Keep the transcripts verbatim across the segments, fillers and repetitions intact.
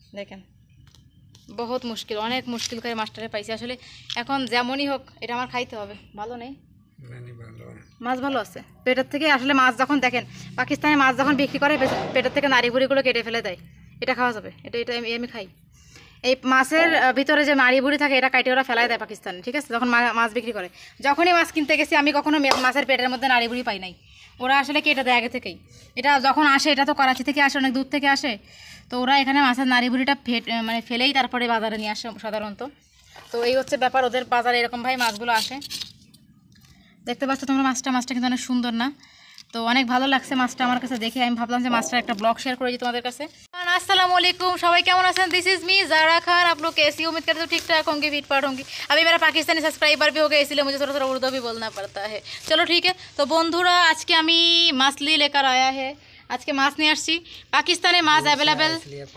দেখেন বহুত মুশকিল, অনেক মুশকিল করে মাছটারে পাইছি। আসলে এখন যেমনই হোক এটা আমার খাইতে হবে। ভালো নেই মাছ, ভালো আছে পেটের থেকে। আসলে মাছ যখন দেখেন পাকিস্তানে মাছ যখন বিক্রি করে পেটের থেকে নাড়ি বুড়িগুলো কেটে ফেলে দেয়, এটা খাওয়া যাবে? এটা এটা আমি খাই। এই মাছের ভিতরে যে নাড়ি বুড়ি থাকে এটা কাটে ওরা ফেলাই দেয় পাকিস্তানে, ঠিক আছে? যখন মাছ বিক্রি করে, যখনই মাছ কিনতে গেছি আমি কখনো মাছের পেটের মধ্যে নাড়ি বুড়ি পাই নাই। ওরা আসলে কেটে দেয় আগে থেকেই। এটা যখন আসে এটা তো করাচি থেকে আসে, অনেক দূর থেকে আসে, তো ওরা এখানে মাছের নাড়ি বুড়িটা ফেট মানে ফেলেই তারপরে বাজারে নিয়ে আসে সাধারণত। তো এই হচ্ছে ব্যাপার, ওদের বাজারে এরকমভাবে মাছগুলো আসে। দেখতে পাচ্ছ তোমরা মাছটা, মাছটা কিন্তু অনেক সুন্দর না? তো অনেক ভালো লাগছে মাছটা আমার কাছে দেখে। আমি ভাবলাম যে মাছটার একটা ব্লগ শেয়ার করে দিই তোমাদের কাছে। अस्सलाम वालेकुम, सबाई केमन आছেন? This is me Zara Khan. आप लोग कैसी? उम्मीद करते हो ठीक ठाक होंगे, फिट फाट होंगे। अभी मेरा पाकिस्तानी सब्सक्राइबर भी हो गया, इसलिए मुझे थोड़ा थोड़ा उर्दू भी बोलना पड़ता है। चलो ठीक है। तो बंधुरा आज के আমি মাছলি लेकर आया है। আজকে মাছ নিয়ে আসছি। পাকিস্তানে মাছ অ্যাভেলেবেল,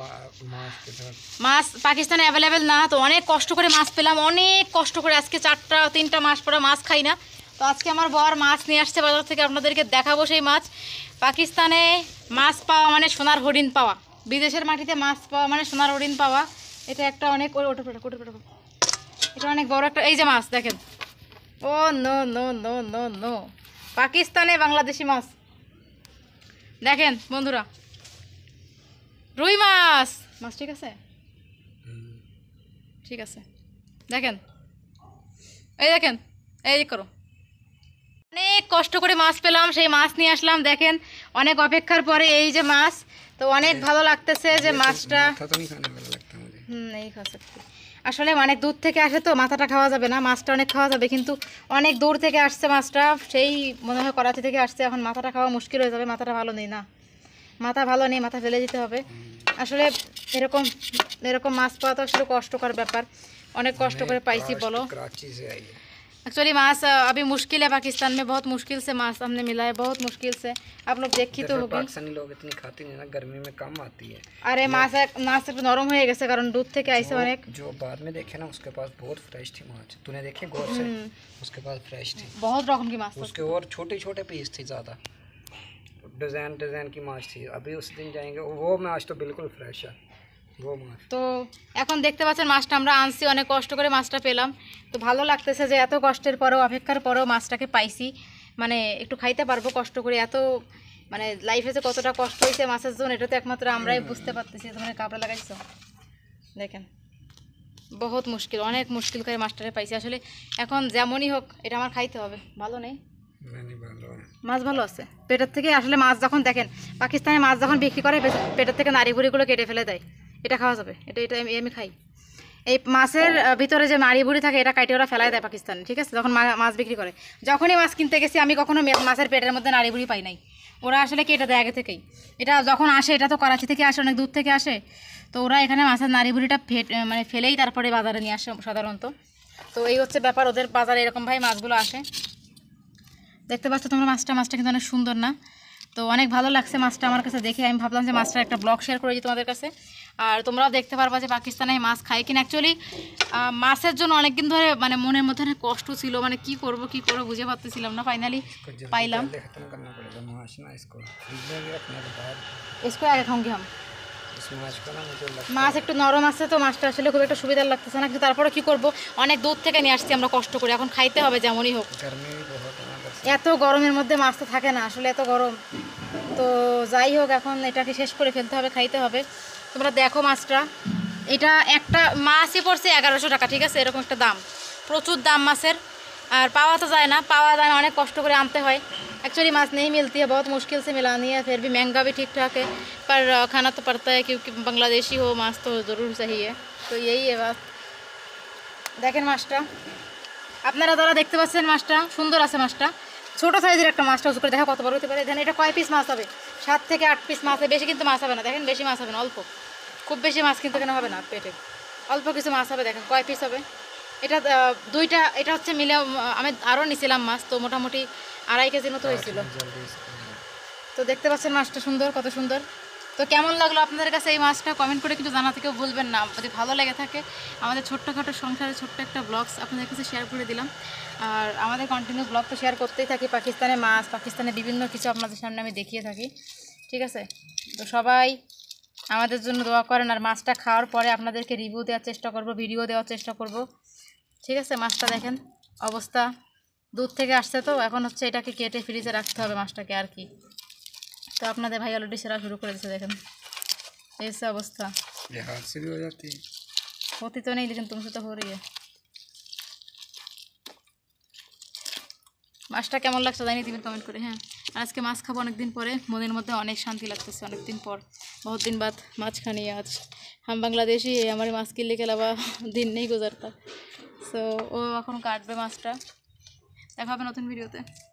মাছ পাকিস্তানে অ্যাভেলেবেল না, তো অনেক কষ্ট করে মাছ পেলাম, অনেক কষ্ট করে। আজকে চারটা তিনটা মাস পরে মাছ খাই না, তো আজকে আমার বর মাছ নিয়ে আসছে বাজার থেকে, আপনাদেরকে দেখাবো সেই মাছ। পাকিস্তানে মাছ পাওয়া মানে সোনার হরিণ পাওয়া, বিদেশের মাটিতে মাছ পাওয়া মানে সোনার হরিণ পাওয়া। এটা একটা অনেক ওটা এটা অনেক বড় একটা, এই যে মাছ দেখেন। Oh no no no no no পাকিস্তানে বাংলাদেশি মাছ দেখেন বন্ধুরা, রুই মাছ। মাছ ঠিক আছে, ঠিক আছে দেখেন, এই দেখেন, এই করো। অনেক কষ্ট করে মাছ পেলাম, সেই মাছ নিয়ে আসলাম। দেখেন অনেক অপেক্ষার পরে এই যে মাছ, তো অনেক ভালো লাগতেছে যে মাছটা। হুম এই খাচ্ছে আসলে অনেক দূর থেকে আসে, তো মাথাটা খাওয়া যাবে না, মাছটা অনেক খাওয়া যাবে, কিন্তু অনেক দূর থেকে আসছে মাছটা, সেই মনে হয় করাচি থেকে আসছে। এখন মাথাটা খাওয়া মুশকিল হয়ে যাবে, মাথাটা ভালো নেই না, মাথা ভালো নেই, মাথা ফেলে দিতে হবে। আসলে এরকম এরকম মাছ পাওয়া তো আসলে কষ্টকর ব্যাপার, অনেক কষ্ট করে পাইছি বলো। एक्चुअली मांस अभी मुश्किल है, पाकिस्तान में बहुत मुश्किल से मांस हमने मिला है, बहुत मुश्किल से। आप लोग देख ही तो होगी, पाकिस्तानी लोग इतनी खाते नहीं ना, गर्मी में कम आती है। अरे मांस मांस नरम हो गए कारण दूध থেকে আইছে অনেক। जो बाद में देखे ना उसके पास बहुत फ्रेश थी मांस, तूने देखे गौर से? उसके पास फ्रेश थी, बहुत रकम की मांस, उसके और छोटे छोटे पीस थी, ज़्यादा डिज़ाइन डिज़ाइन की मांस थी। अभी उस दिन जाएंगे, वो मांस तो बिल्कुल फ्रेश है। তো এখন দেখতে পাচ্ছেন মাছটা আমরা আনছি, অনেক কষ্ট করে মাছটা পেলাম, তো ভালো লাগতেছে যে এত কষ্টের পরেও, অপেক্ষার পরেও মাছটাকে পাইছি, মানে একটু খাইতে পারবো কষ্ট করে। এত মানে লাইফে যে কতটা কষ্ট হয়েছে মাছের জন্য, এটা তো একমাত্র আমরাই বুঝতে পারতেছি। তোমরা কাপড় লাগাইছো দেখেন, বহুত মুশকিল, অনেক মুশকিল করে মাছটারে পাইছি। আসলে এখন যেমনই হোক এটা আমার খাইতে হবে। ভালো নেই মাছ, ভালো আছে পেটের থেকে। আসলে মাছ যখন দেখেন পাকিস্তানে মাছ যখন বিক্রি করে পেটের থেকে নাড়ি বুড়িগুলো কেটে ফেলে দেয়, এটা খাওয়া যাবে? এটা এটা আমি খাই। এই মাছের ভিতরে যে নাড়ি বুড়ি থাকে এটা কাটে ওরা ফেলাই দেয় পাকিস্তানে, ঠিক আছে? যখন মাছ বিক্রি করে, যখনই মাছ কিনতে গেছি আমি কখনো মাছের পেটের মধ্যে নাড়ি বুড়ি পাই নাই, ওরা আসলে কেটে দেয় আগে থেকেই। এটা যখন আসে এটা তো করাচি থেকে আসে, অনেক দূর থেকে আসে, তো ওরা এখানে মাছের নাড়ি বুড়িটা ফেট মানে ফেলেই তারপরে বাজারে নিয়ে আসে সাধারণত। তো এই হচ্ছে ব্যাপার, ওদের বাজারে এরকমভাবে মাছগুলো আসে। দেখতে পাচ্ছ তোমরা মাছটা, মাছটা কিন্তু অনেক সুন্দর না? তো অনেক ভালো লাগছে মাছটা আমার কাছে দেখে। আমি ভাবলাম যে মাছটার একটা ব্লগ শেয়ার করে দিই তোমাদের কাছে, আর তোমরাও দেখতে পারবা যে পাকিস্তানে মাছ খায় কিনা। অ্যাকচুয়ালি মাছের জন্য অনেকদিন ধরে মানে মনের মধ্যে অনেক কষ্ট ছিল, মানে কি করব কি করবো বুঝে পারতেছিলাম না, ফাইনালি পাইলাম। इसको आगे खाऊंगी हम। মাছ একটু নরম আছে, তো মাছটা আসলে খুব একটা সুবিধার লাগতেছে না, কিন্তু তারপরে কি করব, অনেক দূর থেকে নিয়ে আসছি আমরা কষ্ট করে, এখন খাইতে হবে যেমনই হোক। এত গরমের মধ্যে মাছ তো থাকে না আসলে, এত গরম, তো যাই হোক এখন এটাকে শেষ করে ফেলতে হবে, খাইতে হবে। তোমরা দেখো মাছটা, এটা একটা মাছই পড়ছে এগারোশো টাকা, ঠিক আছে? এরকম একটা দাম, প্রচুর দাম মাছের, আর পাওয়া তো যায় না, পাওয়া যায় না, অনেক কষ্ট করে আনতে হয়। एक्चुअली माछ नहीं मिलती है, बहुत मुश्किल से मिलानी है, फिर भी महंगा भी ठीक ठाक है, पर खाना तो पड़ता है क्योंकि बांग्लादेशी हो, माछ तो ज़रूर सही है। तो यही है बात। देखें माछटा আপনারা যারা দেখতে পাচ্ছেন, মাছটা সুন্দর আছে, মাছটা ছোটো সাইজের একটা, মাছটা উঁচু করে দেখা কত বড় হতে পারে। দেখেন এটা কয় পিস মাছ হবে, সাত থেকে আট পিস মাছ হবে, বেশি কিন্তু মাছ হবে না। দেখেন বেশি মাছ হবে না, অল্প, খুব বেশি মাছ কিন্তু কেন হবে না, পেটে অল্প কিছু মাছ হবে। দেখেন কয় পিস হবে, এটা দুইটা, এটা হচ্ছে মিলে আমি আরও নিছিলাম মাছ, তো মোটামুটি আড়াই কেজির মতো হয়েছিল। তো দেখতে পাচ্ছেন মাছটা সুন্দর, কত সুন্দর। তো কেমন লাগলো আপনাদের কাছে এই মাছটা কমেন্ট করে কিন্তু জানাতে কেউ ভুলবেন না। যদি ভালো লেগে থাকে আমাদের ছোট্টখাটো সংসারে ছোট্ট একটা ব্লগস আপনাদের কাছে শেয়ার করে দিলাম, আর আমাদের কন্টিনিউ ব্লগ তো শেয়ার করতেই থাকি, পাকিস্তানে মাছ, পাকিস্তানে বিভিন্ন কিছু আপনাদের সামনে আমি দেখিয়ে থাকি, ঠিক আছে? তো সবাই আমাদের জন্য দোয়া করেন। আর মাছটা খাওয়ার পরে আপনাদেরকে রিভিউ দেওয়ার চেষ্টা করব, ভিডিও দেওয়ার চেষ্টা করব। ঠিক আছে, মাছটা দেখেন অবস্থা, দূর থেকে আসছে তো এখন হচ্ছে এটাকে কেটে ফ্রিজে রাখতে হবে মাছটাকে আর কি। তো আপনাদের ভাই অলরেডি সেরা শুরু করে দিচ্ছে, দেখেন এই হচ্ছে অবস্থা। हाथ से भी हो जाती है। होती तो नहीं लेकिन तुमसे तो हो रही है। মাছটা কেমন লাগছে জানি দিবেন কমেন্ট করে। হ্যাঁ, আজকে মাছ খাবো অনেক দিন পরে, মনের মধ্যে অনেক শান্তি লাগতেছে, অনেক দিন পর, বহুত দিন বাদ মাছ খানি আজ। হাম বাংলাদেশি আমার মাছ কিনলে কেলাবা দিন নেই গুজারতা। সো ও এখন কাটবে মাছটা, দেখা হবে নতুন ভিডিওতে।